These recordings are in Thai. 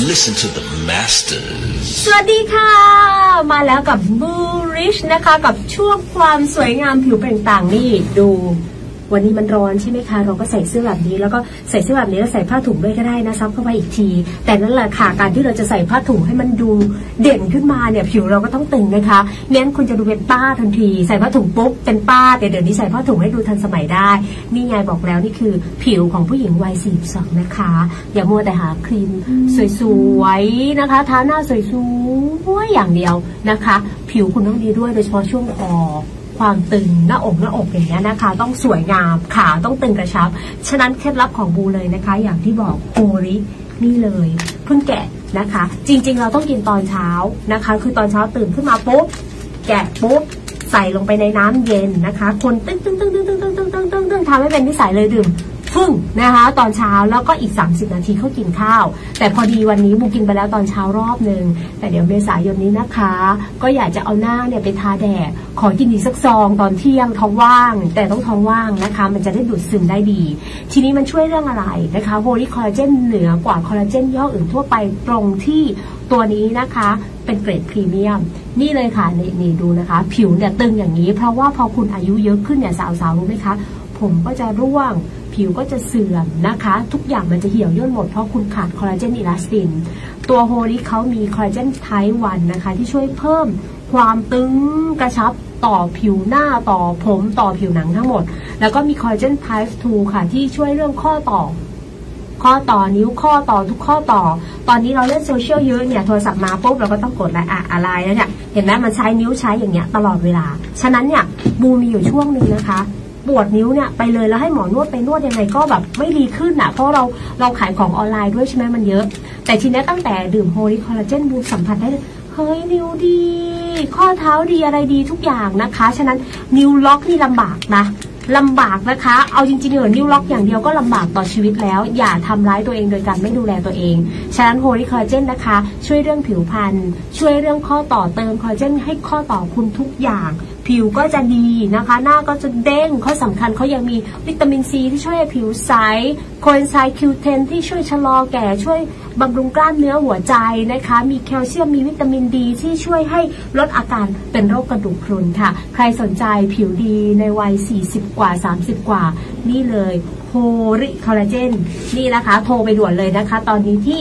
Listen to the masters สวัสดีค่ะมาแล้วกับ Bullish นะคะกับช่วงความสวยงามผิวเปล่งปลั่งนี่ดูวันนี้มันร้อนใช่ไหมคะเราก็ใส่เสื้อแบบนี้แล้วก็ใส่เสื้อแบบนี้แล้วใส่ผ้าถุงด้วยก็ได้นะซับเข้าไปอีกทีแต่นั่นแหละค่ะการที่เราจะใส่ผ้าถุงให้มันดูเด่นขึ้นมาเนี่ยผิวเราก็ต้องตึงนะคะเน้นคุณจะดูเป็นป้าทันทีใส่ผ้าถุงปุ๊บเป็นป้าแต่เดี๋ยวนี้ใส่ผ้าถุงให้ดูทันสมัยได้นี่ไงบอกแล้วนี่คือผิวของผู้หญิงวัย42นะคะอย่ามัวแต่หาครีมสวยๆนะคะทาหน้าสวยๆอย่างเดียวนะคะผิวคุณต้องดีด้วยโดยเฉพาะช่วงคอความตึงหน้าอกอย่างเงี้ยนะคะต้องสวยงามขาต้องตึงกระชับฉะนั้นเคล็ดลับของบูเลยนะคะอย่างที่บอกโฮรินี่เลยเพิ่งแกะนะคะจริงๆเราต้องกินตอนเช้านะคะคือตอนเช้าตื่นขึ้นมาปุ๊บแกะปุ๊บใส่ลงไปในน้ำเย็นนะคะคนตึ้งทำให้เป็นนิสัยเลยดื่มพึ่งนะคะตอนเช้าแล้วก็อีก30นาทีเขากินข้าวแต่พอดีวันนี้บูกินไปแล้วตอนเช้ารอบนึงแต่เดี๋ยวเมษายนนี้นะคะก็อยากจะเอาหน้าเนี่ยไปทาแดดขอกินอีกสักซองตอนเที่ยงท้องว่างแต่ต้องท้องว่างนะคะมันจะได้ดูดซึมได้ดีทีนี้มันช่วยเรื่องอะไรนะคะโฮลิคอลลาเจนเหนือกว่าคอลลาเจนย่ออื่นทั่วไปตรงที่ตัวนี้นะคะเป็นเกรดพรีเมียมนี่เลยค่ะนี่ดูนะคะผิวเนี่ยตึงอย่างนี้เพราะว่าพอคุณอายุเยอะขึ้นเนี่ยสาวๆรู้ไหมคะผมก็จะร่วงผิวก็จะเสื่อมนะคะทุกอย่างมันจะเหี่ยวย่นหมดเพราะคุณขาดคอลลาเจนอิลาสตินตัวโฮลิเขามีคอลลาเจนไทป์1นะคะที่ช่วยเพิ่มความตึงกระชับต่อผิวหน้าต่อผมต่อผิวหนังทั้งหมดแล้วก็มีคอลลาเจนไทป์2ค่ะที่ช่วยเรื่องข้อต่อนิ้วข้อต่อทุกข้อต่อตอนนี้เราเล่นโซเชียลเยอะเนี่ยโทรศัพท์มาปุ๊บเราก็ต้องกดอะไรแล้วเนี่ยเห็นไหมมันใช้นิ้วใช้อย่างเงี้ยตลอดเวลาฉะนั้นเนี่ยบูมีอยู่ช่วงนึงนะคะปวดนิ้วเนี่ยไปเลยแล้วให้หมอนวดไปนวดยังไงก็แบบไม่ดีขึ้นอ่ะเพราะเราขายของออนไลน์ด้วยใช่ไหมมันเยอะแต่ทีนี้ตั้งแต่ดื่มโฮลิคอลลาเจนบูสัมผัสได้เลยเฮ้ยนิ้วดีข้อเท้าดีอะไรดีทุกอย่างนะคะฉะนั้นนิ้วล็อกนี่ลำบากนะคะเอาจริงๆนิ้วล็อกอย่างเดียวก็ลำบากต่อชีวิตแล้วอย่าทำร้ายตัวเองโดยการไม่ดูแลตัวเองฉะนั้นโฮลิคอลลาเจนนะคะช่วยเรื่องผิวพรรณช่วยเรื่องข้อต่อเติมคอลลาเจนให้ข้อต่อคุณทุกอย่างผิวก็จะดีนะคะหน้าก็จะเด้งข้อสำคัญเขายังมีวิตามินซีที่ช่วยให้ผิวใสโคเอนไซม์ Q10 ที่ช่วยชะลอแก่ช่วยบำรุงกล้ามเนื้อหัวใจนะคะมีแคลเซียมมีวิตามินดีที่ช่วยให้ลดอาการเป็นโรคกระดูกพรุนค่ะใครสนใจผิวดีในวัย40กว่า30กว่านี่เลยโฮลิคอลลาเจนนี่นะคะโทรไปด่วนเลยนะคะตอนนี้ที่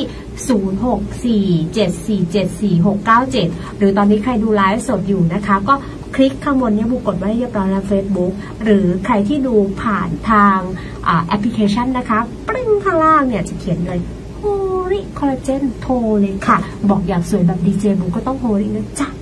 0647474697หรือตอนนี้ใครดูไลฟ์สดอยู่นะคะก็คลิกข้างบนนี้บูกดไว้เรียบร้อยแล้ว Facebook หรือใครที่ดูผ่านทางแอปพลิเคชันนะคะปริ้งข้างล่างเนี่ยจะเขียนเลยโฮลิคอลลาเจนโทรเลยค่ะบอกอยากสวยแบบดีเจบูก็ต้องโฮลินะจ๊ะ